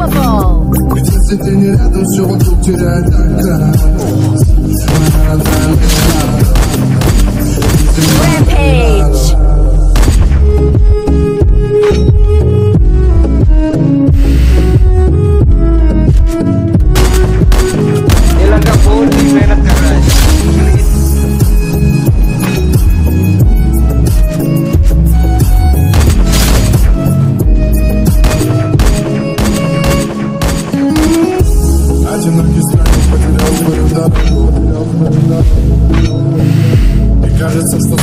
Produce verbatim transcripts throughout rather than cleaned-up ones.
Rampage. Кажется, что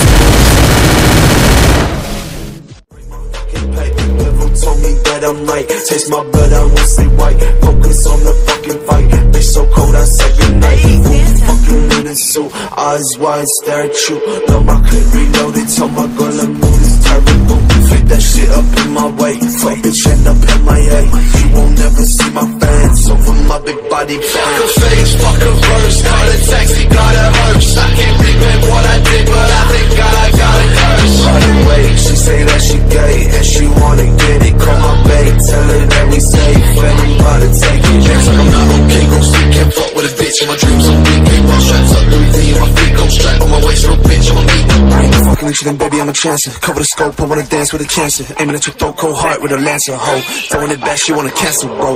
told me that I'm right. Taste my blood, I won't say white. Focus on the fucking fight. Bitch so cold, I say goodnight. Fucking in a suit, eyes wide, stare at you. Love my clip reloaded, tell my girl to move this terrible. Flip that shit up in my way. Fuck bitch, end up in my A. You won't never see my fans over my big body fans. Fuck a face, fuck a verse. Call a taxi, got a hearse. I can't regret what I did, but I think God I got a curse. Right away, she say that she gay and she wanna get it. Call my babe, tell her that we safe, and I'm about to take it. Next like I'm not okay, gon' sleep, can't fuck with a bitch. And my dreams on weak, ain't ball straps up, everything in my feet, gon' strap on my waist, little bitch, I'm a meat. I ain't fucking with you, then baby, I'm a chancer. Cover the scope, I wanna dance with a cancer. Aiming at your throat, cold heart with a lancer, ho. Throwing it back, she wanna cancel, bro.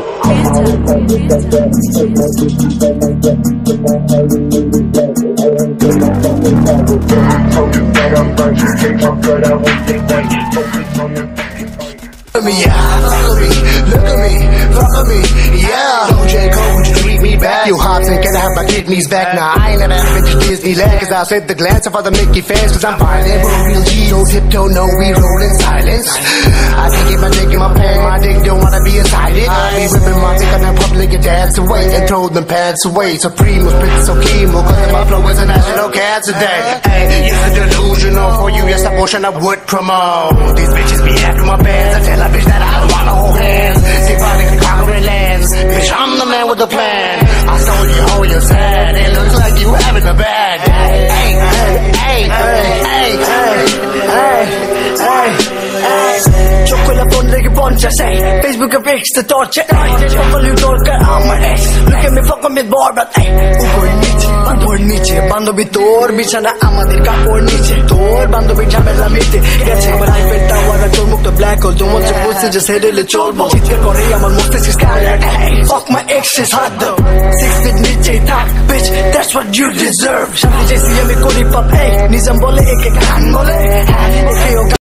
Look at me, yeah, look at me, look at me, fuck at me, yeah. O J Cole, would you treat me back? You hot and can I have my kidneys back? Nah, I ain't never been to Disneyland, cause I said the glance of all the Mickey fans, cause I'm finding for real G, no tiptoe, no, we roll in silence. I can keep my dick in my pants, my dick don't wanna be excited. I be whipping my dick on the public and dance away, and throw them pants away. Supreme was pretty so chemo, cause my flow is a national cancer day. Hey, it's a delusional for you, yes, a portion I would promote. These bitches be after my bands, I tell a bitch that I don't wanna hold hands. Symbolic and conquering lands, bitch, I'm the man with the plan. I stole you all your sad, it looks like you having a bad day. Hey, hey, hey, hey, hey, hey, hey, hey. Chocolate phone like a bunch of say, Facebook a fix the torture. Fuck you torture, I'm my ex. Look at me fucking with bar, but hey, উপর নিচে, উপর নিচে, বান্ধবী তোর বিছানা আমাদের কাপড় নিচে, তোর বান্ধবী ঝামেলা মিটে গেছে আমার আইপেড টাওয়ার আর তোর মুখটা ব্ল্যাক হোল, তোমার যে বুঝতে যে সেরেলে চলবো, চিৎকার করে আমার মস্তিষ্ক skylight. Hey, fuck my ex is hot though, six feet নিচে থাক, bitch, that's what you deserve. সাথে যে সিএমএ করি পাপ, এই নিজাম বলে একে গান বলে,